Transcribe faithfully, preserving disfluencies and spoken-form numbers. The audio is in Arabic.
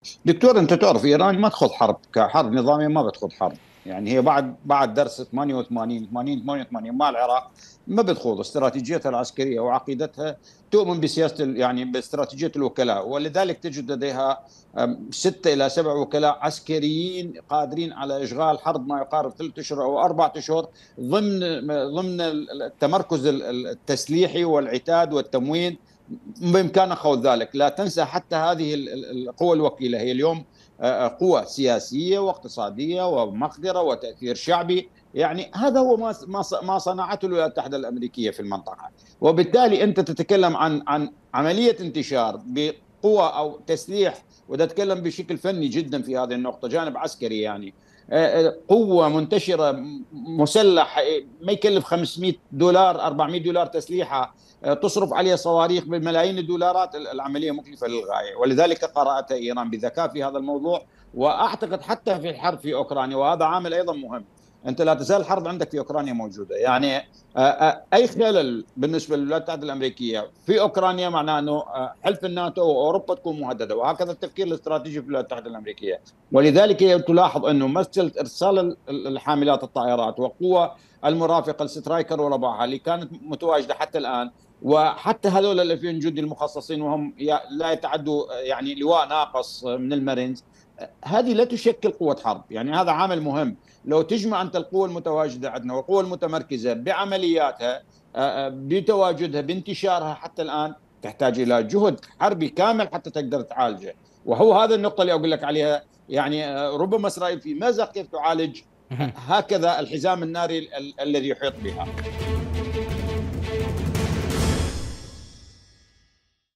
دكتور، انت تعرف ايران ما تخوض حرب كحرب نظاميه، ما بتخوض حرب. يعني هي بعد بعد درس ثمانية وثمانين ثمانين ثمانية وثمانين مع العراق ما بتخوض. استراتيجيتها العسكريه وعقيدتها تؤمن بسياسه يعني باستراتيجيه الوكلاء، ولذلك تجد لديها ستة الى سبع وكلاء عسكريين قادرين على اشغال حرب ما يقارب ثلاث اشهر او اربع اشهر ضمن ضمن التمركز التسليحي والعتاد والتموين. بإمكانه خوض ذلك. لا تنسى حتى هذه القوى الوكيلة هي اليوم قوة سياسية واقتصادية ومقدرة وتأثير شعبي. يعني هذا هو ما ما صنعته الولايات المتحدة الأمريكية في المنطقة. وبالتالي أنت تتكلم عن عن عملية انتشار بقوة أو تسليح، وده أتكلم بشكل فني جدا في هذه النقطة جانب عسكري. يعني قوة منتشرة مسلح ما يكلف خمسمئة دولار أربعمئة دولار تسليحها، تصرف عليها صواريخ بالملايين الدولارات. العملية مكلفة للغاية، ولذلك قرأت إيران بذكاء في هذا الموضوع. وأعتقد حتى في الحرب في أوكرانيا، وهذا عامل أيضا مهم، أنت لا تزال الحرب عندك في أوكرانيا موجودة. يعني أي خلل بالنسبة للولايات المتحدة الأمريكية في أوكرانيا معناه أنه حلف الناتو وأوروبا تكون مهددة، وهكذا التفكير الاستراتيجي في الولايات المتحدة الأمريكية. ولذلك تلاحظ أنه مسألة إرسال الحاملات الطائرات وقوة المرافقة السترايكر وربعها اللي كانت متواجدة حتى الآن، وحتى هذول الألفين جندي المخصصين وهم لا يتعدوا يعني لواء ناقص من المارينز، هذه لا تشكل قوة حرب. يعني هذا عامل مهم. لو تجمع أنت القوة المتواجدة عندنا والقوة المتمركزة بعملياتها بتواجدها بانتشارها حتى الآن، تحتاج إلى جهد حربي كامل حتى تقدر تعالجه. وهو هذا النقطة اللي أقول لك عليها. يعني ربما إسرائيل في مأزق كيف تعالج هكذا الحزام الناري الذي يحيط بها.